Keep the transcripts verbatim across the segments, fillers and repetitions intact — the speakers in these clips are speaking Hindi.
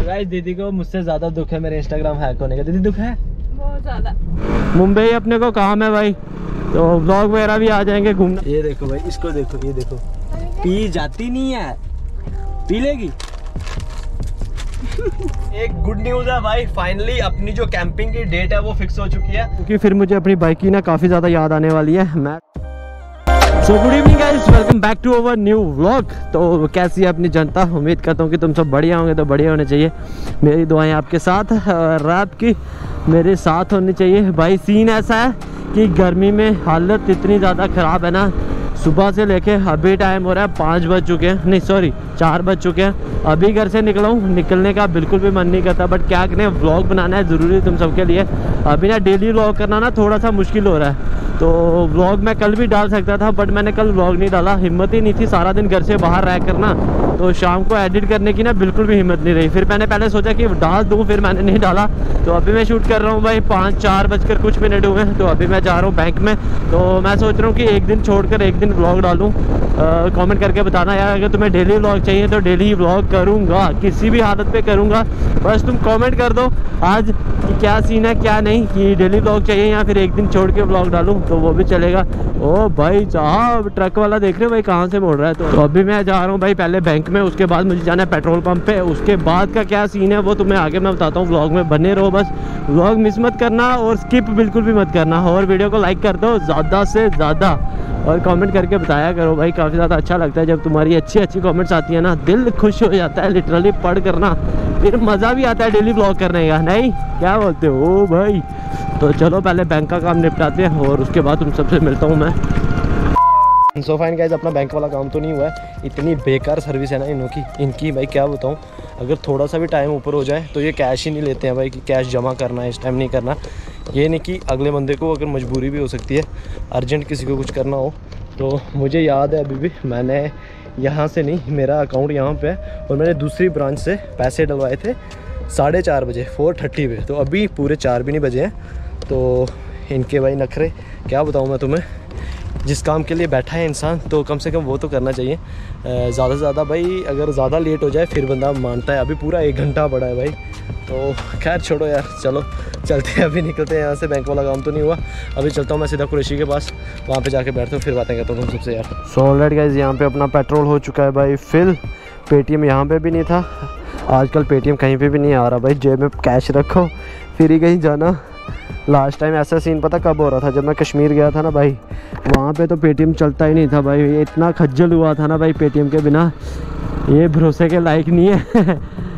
गाइस दीदी को मुझसे ज्यादा दुख है मेरे इंस्टाग्राम हैक होने का। दीदी दुख है बहुत ज्यादा। मुंबई अपने को काम है भाई, तो व्लॉग वगैरह भी आ जाएंगे घूमना। ये देखो भाई, इसको देखो, ये देखो, पी जाती नहीं है, पी लेगी। एक गुड न्यूज है भाई, फाइनली अपनी जो कैंपिंग की डेट है वो फिक्स हो चुकी है, क्योंकि फिर मुझे अपनी बाइक की ना काफी ज्यादा याद आने वाली है। मैं so good evening guys, welcome back to our new vlog. तो कैसी है अपनी जनता? उम्मीद करता हूँ कि तुम सब बढ़िया होंगे, तो बढ़िया होने चाहिए। मेरी दुआएं आपके साथ और आपकी मेरे साथ होनी चाहिए। भाई सीन ऐसा है कि गर्मी में हालत इतनी ज़्यादा ख़राब है ना, सुबह से लेके अभी टाइम हो रहा है पाँच बज चुके हैं, नहीं सॉरी चार बज चुके हैं। अभी घर से निकला हूँ, निकलने का बिल्कुल भी मन नहीं करता, बट क्या करें, व्लॉग बनाना है ज़रूरी तुम सबके लिए। अभी ना डेली व्लॉग करना ना थोड़ा सा मुश्किल हो रहा है। तो व्लॉग मैं कल भी डाल सकता था, बट मैंने कल व्लॉग नहीं डाला, हिम्मत ही नहीं थी। सारा दिन घर से बाहर रह कर ना, तो शाम को एडिट करने की ना बिल्कुल भी हिम्मत नहीं रही। फिर मैंने पहले सोचा कि डाल दूँ, फिर मैंने नहीं डाला। तो अभी मैं शूट कर रहा हूँ भाई, पाँच चार बजकर कुछ मिनट हुए हैं। तो अभी मैं जा रहा हूँ बैंक में। तो मैं सोच रहा हूँ कि एक दिन छोड़कर एक दिन व्लॉग डालूँ। कमेंट करके बताना यार, अगर तुम्हें डेली व्लॉग चाहिए तो डेली ही व्लॉग करूँगा, किसी भी हालत पे करूँगा। बस तुम कमेंट कर दो आज कि क्या सीन है क्या नहीं, कि डेली व्लॉग चाहिए या फिर एक दिन छोड़ के व्लॉग डालूँ, तो वो भी चलेगा। ओ भाई साहब, ट्रक वाला देख रहे हो भाई कहाँ से मोड़ रहा है। तो, तो अभी मैं जा रहा हूँ भाई पहले बैंक में, उसके बाद मुझे जाना है पेट्रोल पंप पे। उसके बाद का क्या सीन है वो तुम्हें आगे मैं बताता हूँ। व्लॉग में बने रहो, बस व्लॉग मिस मत करना और स्किप बिल्कुल भी मत करना। और वीडियो को लाइक कर दो ज़्यादा से ज़्यादा, और कमेंट करके बताया करो भाई, काफ़ी ज़्यादा अच्छा लगता है जब तुम्हारी अच्छी अच्छी कमेंट्स आती है ना, दिल खुश हो जाता है लिटरली पढ़ करना। फिर मज़ा भी आता है डेली व्लॉग करने का, नहीं क्या बोलते हो भाई? तो चलो पहले बैंक का काम निपटाते हैं और उसके बाद तुम सबसे मिलता हूँ मैं। सो फाइन गाइस, अपना बैंक वाला काम तो नहीं हुआ है। इतनी बेकार सर्विस है ना इनों की, इनकी भाई क्या बताऊँ। अगर थोड़ा सा भी टाइम ऊपर हो जाए तो ये कैश ही नहीं लेते हैं भाई, कि कैश जमा करना है इस टाइम नहीं करना। ये नहीं कि अगले बंदे को अगर मजबूरी भी हो सकती है, अर्जेंट किसी को कुछ करना हो। तो मुझे याद है अभी भी, मैंने यहाँ से नहीं, मेरा अकाउंट यहाँ पे है और मैंने दूसरी ब्रांच से पैसे डलवाए थे साढ़े चार बजे फोर थर्टी पे। तो अभी पूरे चार भी नहीं बजे हैं। तो इनके भाई नखरे क्या बताऊँ मैं तुम्हें। जिस काम के लिए बैठा है इंसान तो कम से कम वो तो करना चाहिए। ज़्यादा से ज़्यादा भाई, अगर ज़्यादा लेट हो जाए फिर बंदा मानता है। अभी पूरा एक घंटा पड़ा है भाई। तो खैर छोड़ो यार, चलो चलते हैं, अभी निकलते हैं यहाँ से। बैंक वाला काम तो नहीं हुआ, अभी चलता हूँ मैं सीधा कुरैशी के पास, वहाँ पे जाके बैठता हूँ, फिर बातें करता हूँ तुम सबसे यार। सो ऑलराइट गाइस, यहाँ पे अपना पेट्रोल हो चुका है भाई फिल। पेटीएम यहाँ पे भी नहीं था, आजकल पेटीएम कहीं पे भी नहीं आ रहा भाई। जेब में कैश रखो फिर ही कहीं जाना। लास्ट टाइम ऐसा सीन पता कब हो रहा था, जब मैं कश्मीर गया था ना भाई, वहाँ पे तो पेटीएम चलता ही नहीं था भाई। ये इतना खज्जल हुआ था ना भाई पेटीएम के बिना, ये भरोसे के लायक नहीं है।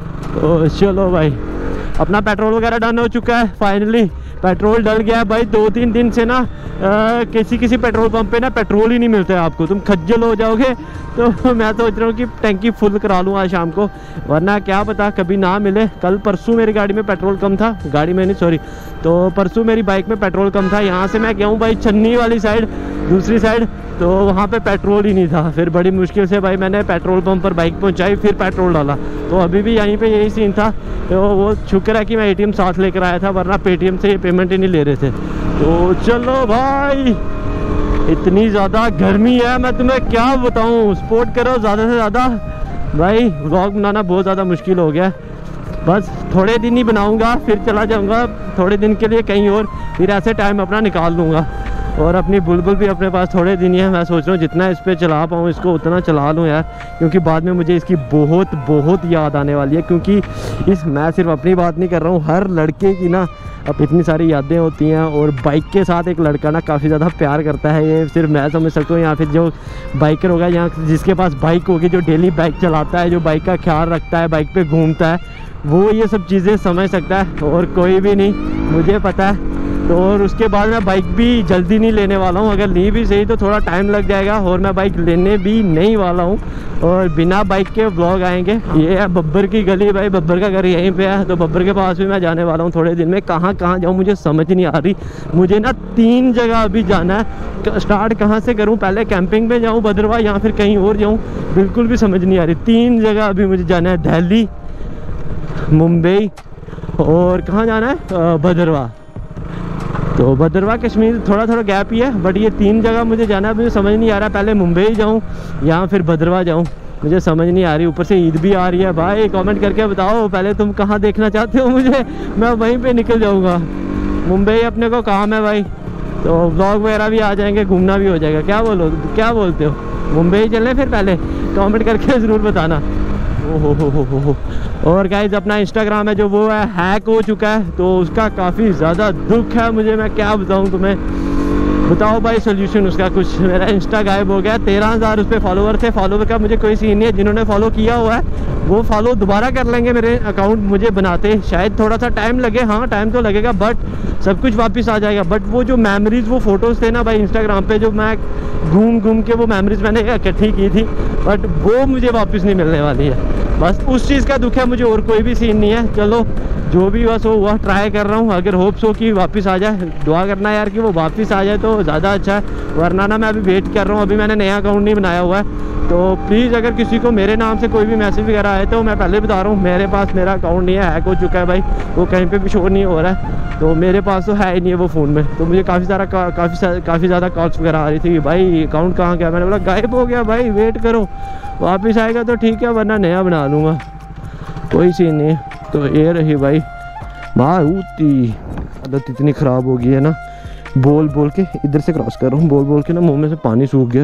तो चलो भाई, अपना पेट्रोल वगैरह डन हो चुका है फाइनली। पेट्रोल डल गया है भाई। दो तीन दिन से ना आ, किसी किसी पेट्रोल पंप पे ना पेट्रोल ही नहीं मिलता है आपको, तुम खज्जल हो जाओगे। तो मैं सोच रहा हूँ कि टैंकी फुल करा लूँ आज शाम को, वरना क्या पता कभी ना मिले। कल परसों मेरी गाड़ी में पेट्रोल कम था, गाड़ी में नहीं सॉरी, तो परसों मेरी बाइक में पेट्रोल कम था। यहाँ से मैं गया हूँ भाई छन्नी वाली साइड, दूसरी साइड, तो वहाँ पे पेट्रोल ही नहीं था। फिर बड़ी मुश्किल से भाई मैंने पेट्रोल पंप पर बाइक पहुँचाई, फिर पेट्रोल डाला। तो अभी भी यहीं पे यही सीन था। तो वो शुक्र है कि मैं एटीएम साथ लेकर आया था, वरना पेटीएम से ये पेमेंट ही नहीं ले रहे थे। तो चलो भाई, इतनी ज़्यादा गर्मी है मैं तुम्हें क्या बताऊँ। सपोर्ट करो ज़्यादा से ज़्यादा भाई, व्लॉग बनाना बहुत ज़्यादा मुश्किल हो गया। बस थोड़े दिन ही बनाऊँगा, फिर चला जाऊँगा थोड़े दिन के लिए कहीं और, फिर ऐसे टाइम अपना निकाल लूँगा। और अपनी बुलबुल भी अपने पास थोड़े दिन ही है। मैं सोच रहा हूँ जितना इस पर चला पाऊँ इसको उतना चला लूँ यार, क्योंकि बाद में मुझे इसकी बहुत बहुत याद आने वाली है। क्योंकि इस मैं सिर्फ अपनी बात नहीं कर रहा हूँ, हर लड़के की ना अब इतनी सारी यादें होती हैं। और बाइक के साथ एक लड़का ना काफ़ी ज़्यादा प्यार करता है, ये सिर्फ मैं समझ सकता हूँ, या फिर जो बाइकर होगा, यहाँ जिसके पास बाइक होगी, जो डेली बाइक चलाता है, जो बाइक का ख्याल रखता है, बाइक पे घूमता है, वो ये सब चीज़ें समझ सकता है और कोई भी नहीं, मुझे पता है। तो और उसके बाद मैं बाइक भी जल्दी नहीं लेने वाला हूँ, अगर ली भी सही तो थोड़ा टाइम लग जाएगा, और मैं बाइक लेने भी नहीं वाला हूँ। और बिना बाइक के व्लॉग आएंगे। ये है बब्बर की गली भाई, बब्बर का घर यहीं पे है, तो बब्बर के पास भी मैं जाने वाला हूँ थोड़े दिन में। कहाँ कहाँ जाऊँ मुझे समझ नहीं आ रही। मुझे ना तीन जगह अभी जाना है, स्टार्ट कहाँ से करूँ, पहले कैंपिंग में जाऊँ भद्रवा या फिर कहीं और जाऊँ, बिल्कुल भी समझ नहीं आ रही। तीन जगह अभी मुझे जाना है, दिल्ली, मुंबई और कहाँ जाना है, भद्रवा। तो भद्रवा कश्मीर थोड़ा थोड़ा गैप ही है, बट ये तीन जगह मुझे जाना है। मुझे समझ नहीं आ रहा पहले मुंबई जाऊँ या फिर भद्रवा जाऊँ। मुझे समझ नहीं आ रही। ऊपर से ईद भी आ रही है भाई। कमेंट करके बताओ पहले तुम कहाँ देखना चाहते हो मुझे, मैं वहीं पे निकल जाऊँगा। मुंबई अपने को काम है भाई, तो व्लॉग वगैरह भी आ जाएंगे, घूमना भी हो जाएगा। क्या बोलो, क्या बोलते हो, मुंबई चलें फिर? पहले कमेंट करके ज़रूर बताना। ओ हो हो हो हो। और गाइज अपना इंस्टाग्राम है जो वो है हैक हो चुका है, तो उसका काफ़ी ज़्यादा दुख है मुझे। मैं क्या बताऊँ तुम्हें, बताओ भाई सोल्यूशन उसका कुछ। मेरा इंस्टा गायब हो गया। तेरह हज़ार उस पर फॉलोवर थे। फॉलोवर का मुझे कोई सीन नहीं है। जिन्होंने फॉलो किया हुआ है वो फॉलो दोबारा कर लेंगे मेरे अकाउंट मुझे बनाते। शायद थोड़ा सा टाइम लगे, हाँ टाइम तो लगेगा, बट सब कुछ वापस आ जाएगा। बट वो जो मेमोरीज, वो फोटोज़ थे ना भाई इंस्टाग्राम पे, जो मैं घूम घूम के वो मेमोरीज मैंने इकट्ठी की थी, बट वो मुझे वापस नहीं मिलने वाली है। बस उस चीज़ का दुख है मुझे, और कोई भी सीन नहीं है। चलो जो भी बस हो हुआ, ट्राई कर रहा हूँ। अगर होप्स हो कि वापस आ जाए, दुआ करना यार कि वो वापस आ जाए तो ज़्यादा अच्छा है, वरना ना मैं अभी वेट कर रहा हूँ। अभी मैंने नया अकाउंट नहीं बनाया हुआ है, तो प्लीज़ अगर किसी को मेरे नाम से कोई भी मैसेज वगैरह आए तो मैं पहले बता रहा हूँ मेरे पास मेरा अकाउंट नहीं है, हैक हो चुका है भाई। वो कहीं पे भी शो नहीं हो रहा है, तो मेरे पास तो है ही नहीं है वो फ़ोन में। तो मुझे काफ़ी सारा का, काफ़ी काफ़ी ज़्यादा कॉल्स वगैरह आ रही थी कि भाई अकाउंट कहाँ गया। मैंने बोला गायब हो गया भाई, वेट करो वापस आएगा तो ठीक है, वरना नया बना लूँगा, कोई सीन नहीं है। तो ये रही भाई मारूति। आदत इतनी ख़राब हो गई है ना, बोल बोल के इधर से क्रॉस कर रहा हूँ, बोल बोल के ना मुँह में से पानी सूख गया।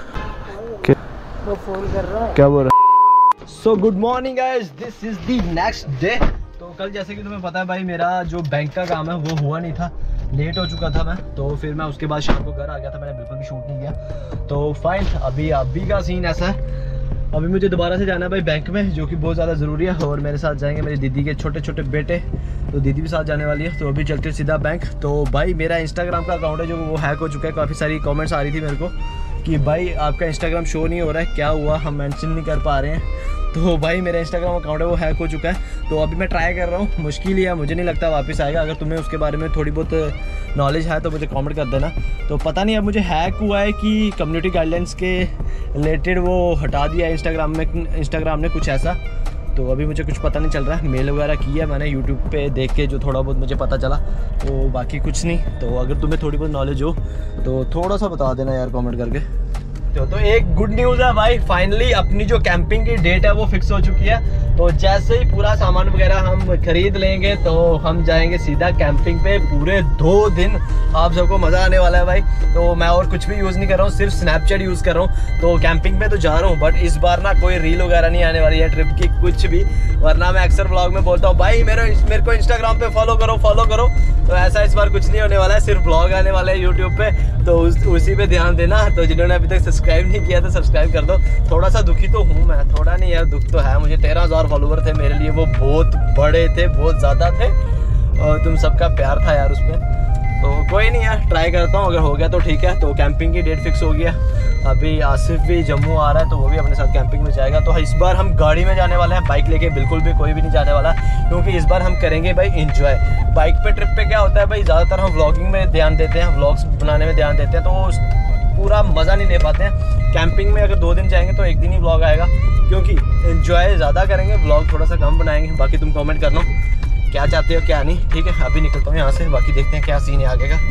वो फोन कर रहा है, क्या बोल रहा है? So good morning guys, this is the next day. तो कल जैसे कि तुम्हें पता है भाई मेरा जो बैंक का काम है वो हुआ नहीं था, लेट हो चुका था मैं। तो फिर मैं उसके बाद शाम को घर आ गया था, मैंने बिल्कुल भी शूट नहीं किया। तो फाइन, अभी अभी का सीन ऐसा है, अभी मुझे दोबारा से जाना है भाई बैंक में, जो कि बहुत ज़्यादा ज़रूरी है। और मेरे साथ जाएंगे मेरी दीदी के छोटे छोटे बेटे, तो दीदी भी साथ जाने वाली है। तो अभी चलते सीधा बैंक। तो भाई मेरा इंस्टाग्राम का अकाउंट है जो वो हैक हो चुका है। काफ़ी सारी कमेंट्स आ रही थी मेरे को कि भाई आपका इंस्टाग्राम शो नहीं हो रहा है, क्या हुआ, हम मेंशन नहीं कर पा रहे हैं। तो भाई मेरा इंस्टाग्राम अकाउंट है वो हैक हो चुका है। तो अभी मैं ट्राई कर रहा हूँ, मुश्किल ही है, मुझे नहीं लगता वापस आएगा। अगर तुम्हें उसके बारे में थोड़ी बहुत नॉलेज है तो मुझे कमेंट कर देना। तो पता नहीं अब मुझे हैक हुआ है कि कम्युनिटी गाइडलाइंस के रिलेटेड वो हटा दिया इंस्टाग्राम में, इंस्टाग्राम ने कुछ ऐसा। तो अभी मुझे कुछ पता नहीं चल रहा है। मेल वगैरह की है मैंने यूट्यूब पे देख के, जो थोड़ा बहुत मुझे पता चला, तो बाकी कुछ नहीं। तो अगर तुम्हें थोड़ी बहुत नॉलेज हो तो थोड़ा सा बता देना यार कमेंट करके। तो एक गुड न्यूज़ है भाई, फाइनली अपनी जो कैंपिंग की डेट है वो फिक्स हो चुकी है। तो जैसे ही पूरा सामान वगैरह हम खरीद लेंगे तो हम जाएंगे सीधा कैंपिंग पे। पूरे दो दिन आप सबको मज़ा आने वाला है भाई। तो मैं और कुछ भी यूज़ नहीं कर रहा हूँ, सिर्फ स्नैपचैट यूज़ कर रहा हूँ। तो कैंपिंग पे तो जा रहा हूँ, बट इस बार ना कोई रील वगैरह नहीं आने वाली है ट्रिप की, कुछ भी। वरना मैं अक्सर व्लॉग में बोलता हूँ भाई मेरे मेरे को इंस्टाग्राम पे फॉलो करो फॉलो करो। तो ऐसा इस बार कुछ नहीं होने वाला है, सिर्फ व्लॉग आने वाला है यूट्यूब पे। तो उस, उसी पे ध्यान देना। तो जिन्होंने अभी तक सब्सक्राइब नहीं किया तो सब्सक्राइब कर दो। थोड़ा सा दुखी तो हूँ मैं, थोड़ा नहीं यार, दुख तो है मुझे। तेरह हज़ार फॉलोवर थे मेरे लिए, वो बहुत बड़े थे, बहुत ज़्यादा थे, और तुम सबका प्यार था यार उसमें। तो कोई नहीं यार, ट्राई करता हूँ, अगर हो गया तो ठीक है। तो कैंपिंग की डेट फिक्स हो गया। अभी आसिफ भी जम्मू आ रहा है, तो वो भी अपने साथ कैंपिंग में जाएगा। तो इस बार हम गाड़ी में जाने वाले हैं, बाइक लेके बिल्कुल भी कोई भी नहीं जाने वाला, क्योंकि इस बार हम करेंगे भाई एंजॉय। बाइक पे ट्रिप पे क्या होता है भाई, ज़्यादातर हम व्लॉगिंग में ध्यान देते हैं, व्लॉग्स बनाने में ध्यान देते हैं, तो पूरा मज़ा नहीं ले पाते हैं। कैंपिंग में अगर दो दिन जाएंगे तो एक दिन ही व्लॉग आएगा, क्योंकि एंजॉय ज़्यादा करेंगे, व्लॉग थोड़ा सा कम बनाएंगे। बाकी तुम कमेंट करना क्या चाहते हो क्या नहीं, ठीक है। अभी निकलता हूँ यहाँ से, बाकी देखते हैं क्या सीन है आगे का।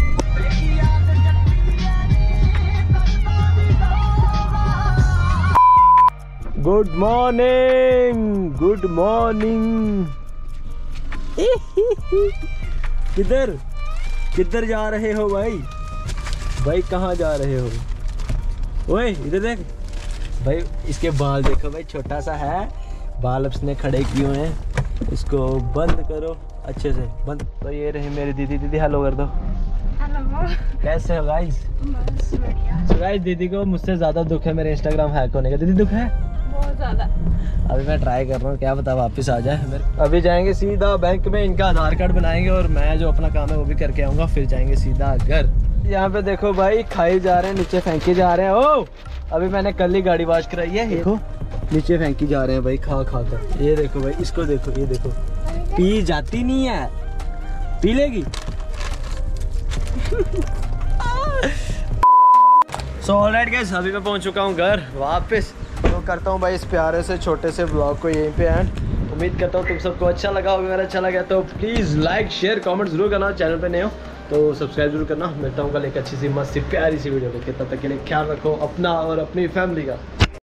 Good morning, good morning. किधर किधर जा रहे हो भाई? भाई कहाँ जा रहे हो? ओए इधर देख भाई, इसके बाल देखो भाई, छोटा सा है, बाल उसने खड़े किए हुए हैं। इसको बंद करो अच्छे से, बंद। तो ये रही मेरी दीदी। दीदी हेलो कर दो। हेलो, कैसे हो गाइस? बस बढ़िया। तो गाइस दीदी को मुझसे ज़्यादा दुख है मेरे इंस्टाग्राम हैक होने का। दीदी दुख है बहुत ज़्यादा। अभी मैं ट्राई कर रहा हूँ, क्या पता वापस आ जाए मेरे। अभी जाएंगे सीधा बैंक में, इनका आधार कार्ड बनाएंगे और मैं जो अपना काम है वो भी करके आऊँगा, फिर जाएंगे सीधा घर। यहाँ पे देखो भाई, खाई जा रहे हैं, नीचे फेंके जा रहे हैं। ओ अभी मैंने कल ही गाड़ी वॉश कराई है, देखो नीचे फेंकी जा रहे हैं भाई, खा खा कर। ये देखो भाई, इसको देखो, ये देखो, पी जाती नहीं है, पी लेगी। सो ऑलराइट गाइस, अभी मैं पहुंच चुका हूं घर वापस। तो करता हूं भाई इस प्यारे से छोटे से ब्लॉग को यहीं पे एंड। उम्मीद करता हूं तुम सबको अच्छा लगा होगा। अगर अच्छा लगा तो प्लीज़ लाइक शेयर कमेंट जरूर करना। चैनल पे नए हो तो सब्सक्राइब जरूर करना। मिलता हूँ कल एक अच्छी सी मस्त सी प्यारी सी वीडियो लेके, तब तक के लिए ख्याल रखो अपना और अपनी फैमिली का।